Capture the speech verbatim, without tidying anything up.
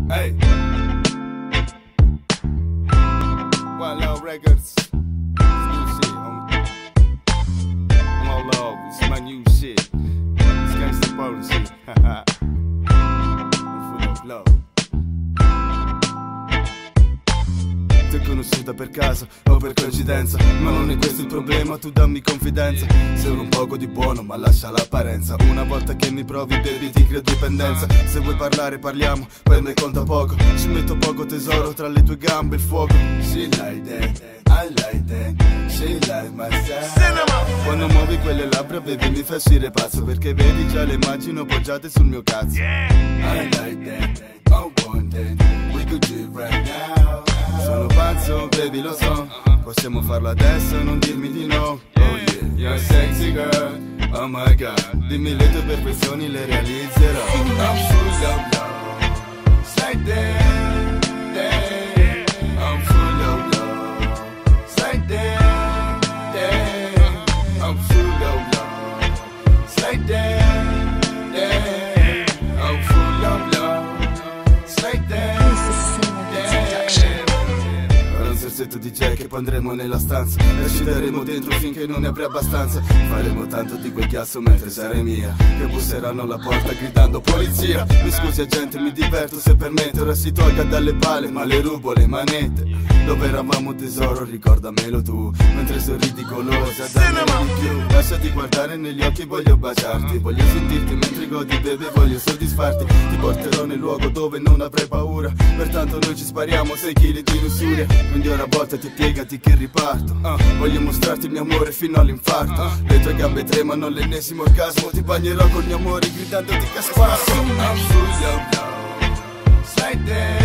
Hey. One Love Records. It's new shit, homie. One Love, it's my new shit. It's gangsta policy. I'm full of love. Ti ho conosciuta per caso o per coincidenza, ma non è questo il problema, tu dammi confidenza. Sei un poco di buono ma lascia l'apparenza. Una volta che mi provi baby ti creo dipendenza. Se vuoi parlare parliamo, per me conta poco. Ci metto poco tesoro tra le tue gambe il fuoco. She like that, I like that, she like my style. Quando muovi quelle labbra baby mi fa uscire pazzo, perché vedi già le immagino poggiate sul mio cazzo. I like that, I want that, we could do it right now. Sono pazzo, baby lo so, possiamo farlo adesso, non dirmi di no. Oh yeah, you're a sexy girl, oh my god, dimmi le tue perfezioni, le realizzerò. I'm full of love, say that, that. I'm full of love, say that, that. I'm full of love, say that, that. I'm full of love, say that. Setto di J che poi andremo nella stanza e ci daremo dentro finché non ne avrà abbastanza. Faremo tanto di quel chiasso mentre sarai mia, che busseranno alla porta gridando polizia. Mi scusi agente, mi diverto se permette, ora si tolga dalle pale ma le rubo le manette. Dove eravamo tesoro, ricordamelo tu, mentre sorridi golosa, dammi di più. Lasciati guardare negli occhi, voglio baciarti, voglio sentirti mentre godi baby, voglio soddisfarti. Ti porterò nel luogo dove non avrai paura, pertanto noi ci spariamo sei chili di lussuria. Quindi ora a volte ti piegati che riparto, uh, voglio mostrarti il mio amore fino all'infarto. uh, Le tue gambe tremano all'ennesimo orgasmo, ti bagnerò col mio amore gridandoti che spazio. I'm full of love, say that.